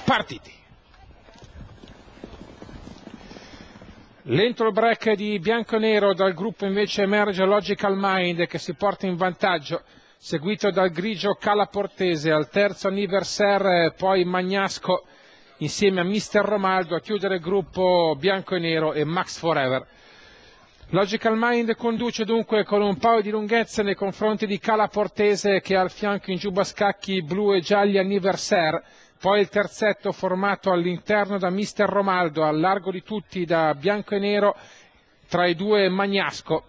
partiti. Lento il break di bianco-nero, dal gruppo invece emerge Logical Mind che si porta in vantaggio, seguito dal grigio Calaportese, al terzo Anniversaire, poi Magnasco insieme a Mister Romaldo a chiudere il gruppo bianco e nero e Max Forever. Logical Mind conduce dunque con un paio di lunghezze nei confronti di Calaportese che ha al fianco in giubba scacchi blu e gialli Anniversaire, poi il terzetto formato all'interno da Mister Romaldo, al largo di tutti da bianco e nero, tra i due Magnasco.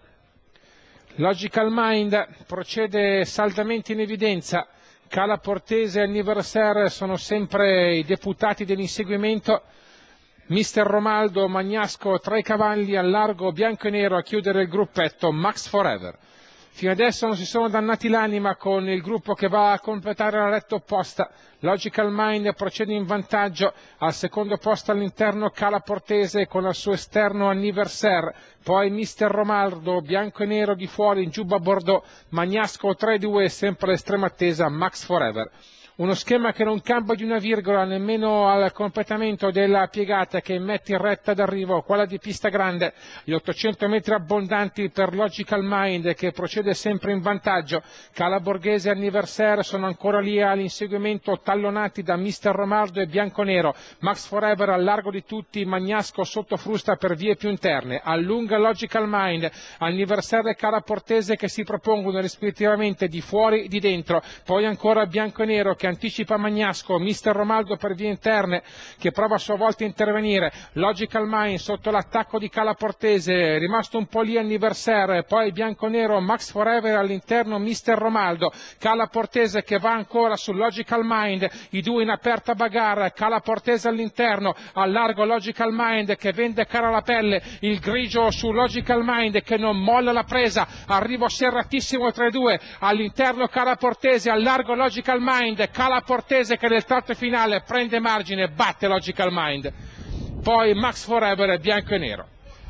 Logical Mind procede saldamente in evidenza, Calaportese e Anniversaire sono sempre i deputati dell'inseguimento, Mister Romaldo, Magnasco tra i cavalli, al largo bianco e nero a chiudere il gruppetto Max Forever. Fino adesso non si sono dannati l'anima con il gruppo che va a completare la retta opposta. Logical Mind procede in vantaggio, al secondo posto all'interno Calaportese con al suo esterno Anniversaire, poi Mister Romaldo, bianco e nero di fuori in giubba bordeaux, Magnasco 3-2 sempre all'estrema attesa Max Forever. Uno schema che non cambia di una virgola nemmeno al completamento della piegata che mette in retta d'arrivo, quella di pista grande, gli 800 metri abbondanti per Logical Mind che procede sempre in vantaggio. Calaborghese e Anniversaire sono ancora lì all'inseguimento, tallonati da Mister Romaldo e bianco-nero. Max Forever al largo di tutti, Magnasco sotto frusta per vie più interne. Allunga Logical Mind, Anniversaire e Calaportese che si propongono rispettivamente di fuori e di dentro, poi ancora bianco e nero che anticipa Magnasco, Mister Romaldo per vie interne che prova a sua volta a intervenire, Logical Mind sotto l'attacco di Calaportese, rimasto un po' lì Anniversaire, poi bianco-nero, Max Forever all'interno, Mister Romaldo, Calaportese che va ancora su Logical Mind, i due in aperta bagarre, Calaportese all'interno, al largo Logical Mind che vende cara la pelle, il grigio su Logical Mind che non molla la presa, arrivo serratissimo tra i due, all'interno Calaportese, al largo Logical Mind, Calaportese che nel tratto finale prende margine, batte Logical Mind, poi Max Forever bianco e nero.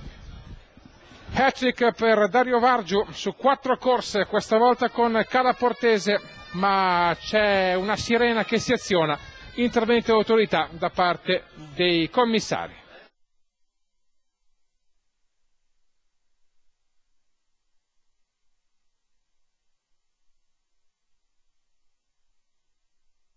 Hat-trick per Dario Vargiu su 4 corse, questa volta con Calaportese, ma c'è una sirena che si aziona, intervento di autorità da parte dei commissari.